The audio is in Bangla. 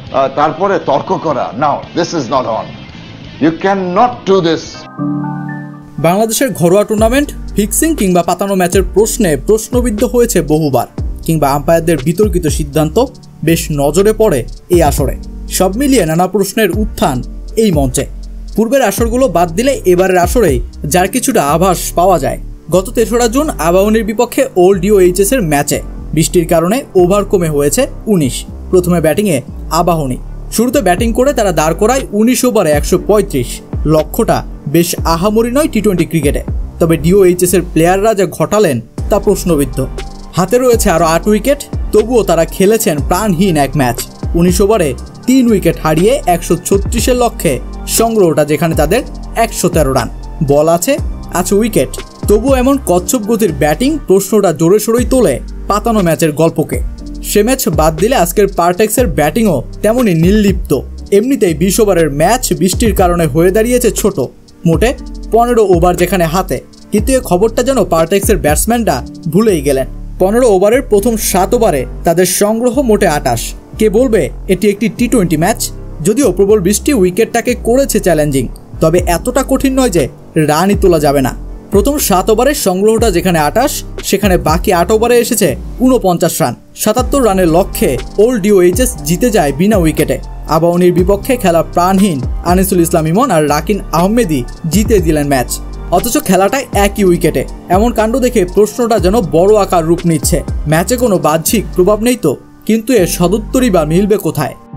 তারপরে তর্ক করা, now this is not on, you can not do this. বাংলাদেশের ঘরোয়া টুর্নামেন্ট ফিক্সিং কিংবা পাতানো ম্যাচের প্রশ্নে প্রশ্নবিদ্ধ হয়েছে বহুবার, কিংবা আম্পায়ারদের বিতর্কিত সিদ্ধান্ত বেশ নজরে পড়ে এই আসরে। সব মিলিয়ে নানা প্রশ্নের উত্থান এই মঞ্চে। পূর্বের আসরগুলো বাদ দিলে এবারের আসরেই যার কিছুটা আভাস পাওয়া যায়। গত ৩রা জুন আবাহনীর বিপক্ষে ওল্ড DOHS এর ম্যাচে বৃষ্টির কারণে ওভার কমে হয়েছে ১৯। প্রথমে ব্যাটিংয়ে আবাহনী। শুরুতে ব্যাটিং করে তারা দাঁড় করায় ১৯ ওভারে ১৩৫। লক্ষ্যটা বেশ আহামরি নয় টি-20 ক্রিকেটে, তবে DOHS এর প্লেয়াররা যা ঘটালেন তা প্রশ্নবিদ্ধ। হাতে রয়েছে আরও ৮ উইকেট, তবুও তারা খেলেছেন প্রাণহীন এক ম্যাচ। ১৯ ওভারে ৩ উইকেট হারিয়ে ১৩৬-এর লক্ষ্যে সংগ্রহটা, যেখানে তাদের ১১৩ রান। বল আছে উইকেট, তবুও এমন কচ্ছপ গতির ব্যাটিং প্রশ্নটা জোরে সোরেই তোলে পাতানো ম্যাচের গল্পকে। সে ম্যাচ বাদ দিলে আজকের পার্টেক্সের ব্যাটিংও তেমনই নির্লিপ্ত। এমনিতেই ২০ ওভারের ম্যাচ বৃষ্টির কারণে হয়ে দাঁড়িয়েছে ছোট, মোটে ১৫ ওভার যেখানে হাতে। কিন্তু এই খবরটা যেন পার্টেক্সের ব্যাটসম্যানরা ভুলেই গেলেন। ১৫ ওভারের প্রথম ৭ ওভারে তাদের সংগ্রহ মোটে ২৮। কে বলবে এটি একটি টি-20 ম্যাচ? যদিও প্রবল বৃষ্টি উইকেটটাকে করেছে চ্যালেঞ্জিং, তবে এতটা কঠিন নয় যে রানই তোলা যাবে না। প্রথম ৭ ওভারের সংগ্রহটা যেখানে ২৮, সেখানে বাকি ৮ ওভারে এসেছে ৪৯ রান। ৭৭ রানের লক্ষ্যে ওল্ড DOHS জিতে যায় বিনা উইকেটে। আবাহনীর বিপক্ষে খেলা প্রাণহীন আনিসুল ইসলাম ইমন আর রাকিন আহমেদই জিতে দিলেন ম্যাচ, অথচ খেলাটাই একই উইকেটে। এমন কাণ্ড দেখে প্রশ্নটা যেন বড় আকার রূপ নিচ্ছে। ম্যাচে কোনো বাহ্যিক প্রভাব নেই তো, কিন্তু এর সদুত্তরই বা মিলবে কোথায়?